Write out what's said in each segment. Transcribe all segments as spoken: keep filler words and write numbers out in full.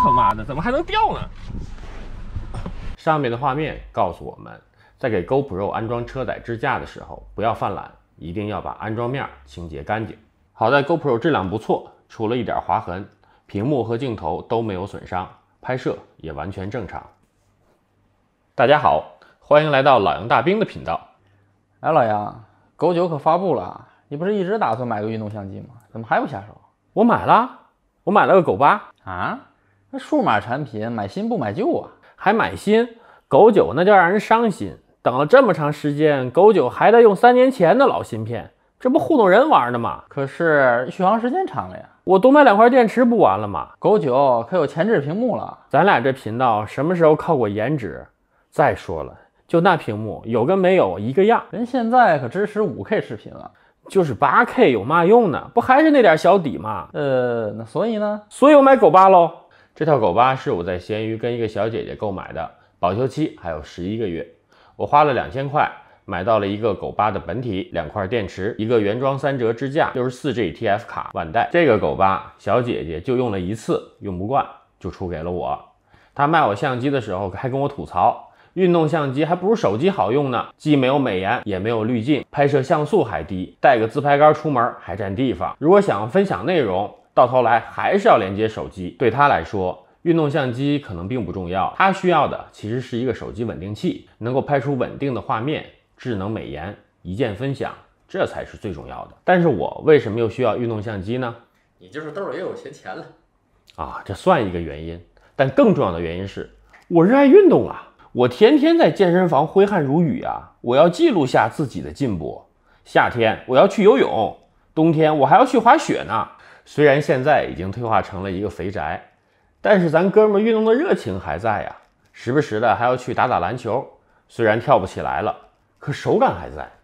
他妈的，怎么还能掉呢？ 上面的画面告诉我们，在给 GoPro 安装车载支架的时候，不要犯懒，一定要把安装面清洁干净。好在 GoPro 质量不错，除了一点划痕，屏幕和镜头都没有损伤，拍摄也完全正常。大家好，欢迎来到老杨大兵的频道。 哎，老杨，狗九可发布了，你不是一直打算买个运动相机吗？怎么还不下手？ 我买了，我买了个狗八啊，那数码产品买新不买旧啊？ 还买新，狗九那叫让人伤心。等了这么长时间，狗九还得用三年前的老芯片，这不糊弄人玩的吗？ 可是续航时间长了呀。 我多买两块电池不完了吗？ 狗九可有前置屏幕了。 咱俩这频道什么时候靠过颜值？再说了，就那屏幕有跟没有一个样。 人现在可支持 五 K 视频了， 就是 八 K 有嘛用呢？不还是那点小底吗？ 呃，那所以呢？ 所以我买狗八喽。这套狗八是我在闲鱼跟一个小姐姐购买的，保修期还有十一个月。我花了两千块买到了一个狗八的本体，两块电池，一个原装三折支架， 六十四 G T F 卡万代。这个狗八小姐姐就用了一次，用不惯就出给了我。她卖我相机的时候还跟我吐槽，运动相机还不如手机好用呢，既没有美颜也没有滤镜，拍摄像素还低，带个自拍杆出门还占地方。如果想分享内容，到头来还是要连接手机。对她来说，运动相机可能并不重要，她需要的其实是一个手机稳定器，能够拍出稳定的画面，智能美颜，一键分享，这才是最重要的。但是我为什么又需要运动相机呢？ 你就是兜里又有闲钱了啊，这算一个原因，但更重要的原因是我热爱运动啊。我天天在健身房挥汗如雨啊，我要记录下自己的进步。夏天我要去游泳，冬天我还要去滑雪呢。虽然现在已经退化成了一个肥宅，但是咱哥们运动的热情还在呀，时不时的还要去打打篮球，虽然跳不起来了，可手感还在。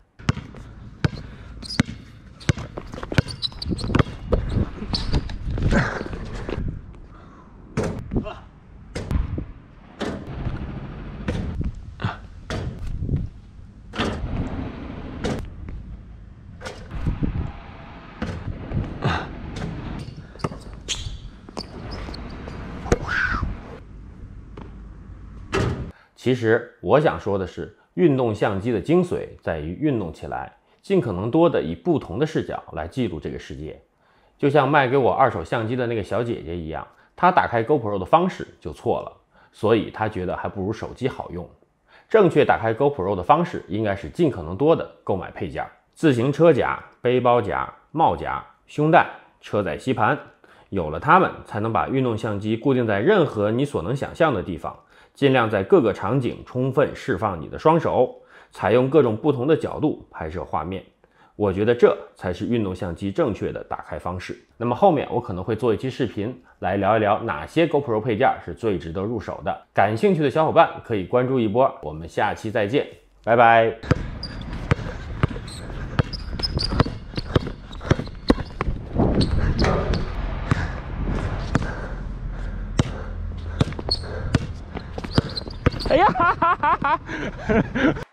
其实我想说的是，运动相机的精髓在于运动起来，尽可能多的以不同的视角来记录这个世界。就像卖给我二手相机的那个小姐姐一样，她打开 GoPro 的方式就错了，所以她觉得还不如手机好用。正确打开 GoPro 的方式应该是尽可能多的购买配件，自行车夹、背包夹、帽夹、胸带、车载吸盘，有了它们才能把运动相机固定在任何你所能想象的地方，尽量在各个场景充分释放你的双手，采用各种不同的角度拍摄画面。我觉得这才是运动相机正确的打开方式。那么后面我可能会做一期视频来聊一聊哪些 GoPro 配件是最值得入手的，感兴趣的小伙伴可以关注一波。我们下期再见，拜拜。 哎呀哈哈哈哈